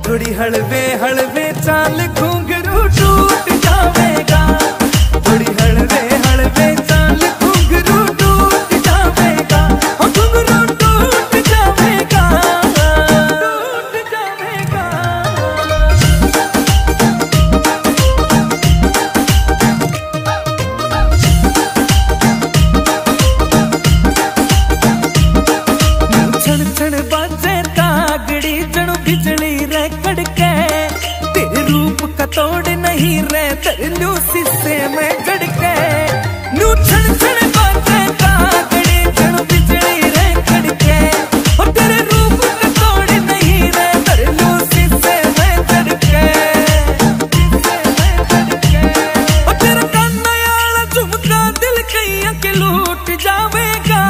थोड़ी हलवे हलवे चाल घुंघरू टूट जावेगा, थोड़ी हलवे हलवे चाल घुंघरू टूट जावेगा, घुंघरू टूट जावेगा, टूट जावेगा। छण छण बाजे तागड़ी जणु बिजली रे कड़के, तेरे रूप का तोड़ नहीं रे तरलू शीशे में गड़के। नू छण छण बाजे तागड़ी जणु बिजली रे कड़के, और तेरे रूप का तोड़ नहीं रे तरलू शीशे में गड़के, और तेरा काना याला झुमका दिल कईया के लूट जावेगा।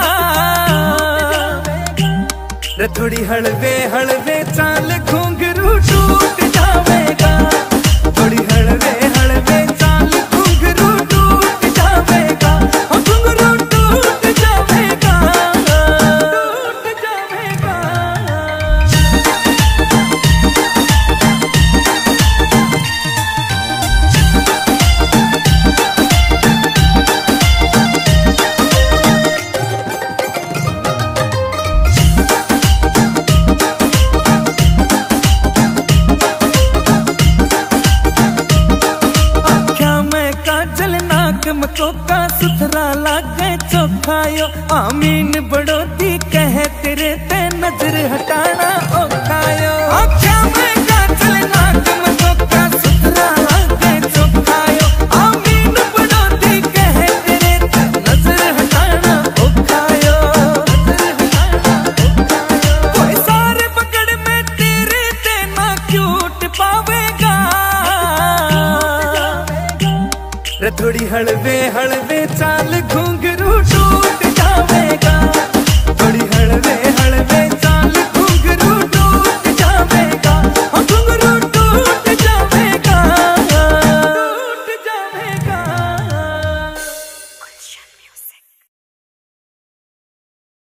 थोड़ी हलवे हलवे चाल घुंघरू टूट जावेगा, थोड़ी हलवे हलवे चाल घुंघरू टूट जावेगा, घुंघरू टूट जावेगा, टूट जावेगा। मकोका सुथरा लागे चोखायो, आमीन बड़ोती कहे तेरे ते नजर हटाना ओखायो। आख्या में काजल नाक मकोका सुथरा लागे चोखायो, आमीन बड़ोती कहे तेरे ते नजर हटाना ओखायो, कोई सारे पकड़ में तेरे ते ना क्यूट पावेगा। थोड़ी हलवे हलवे चाल घुंघरू टूट जावेगा, थोड़ी हलवे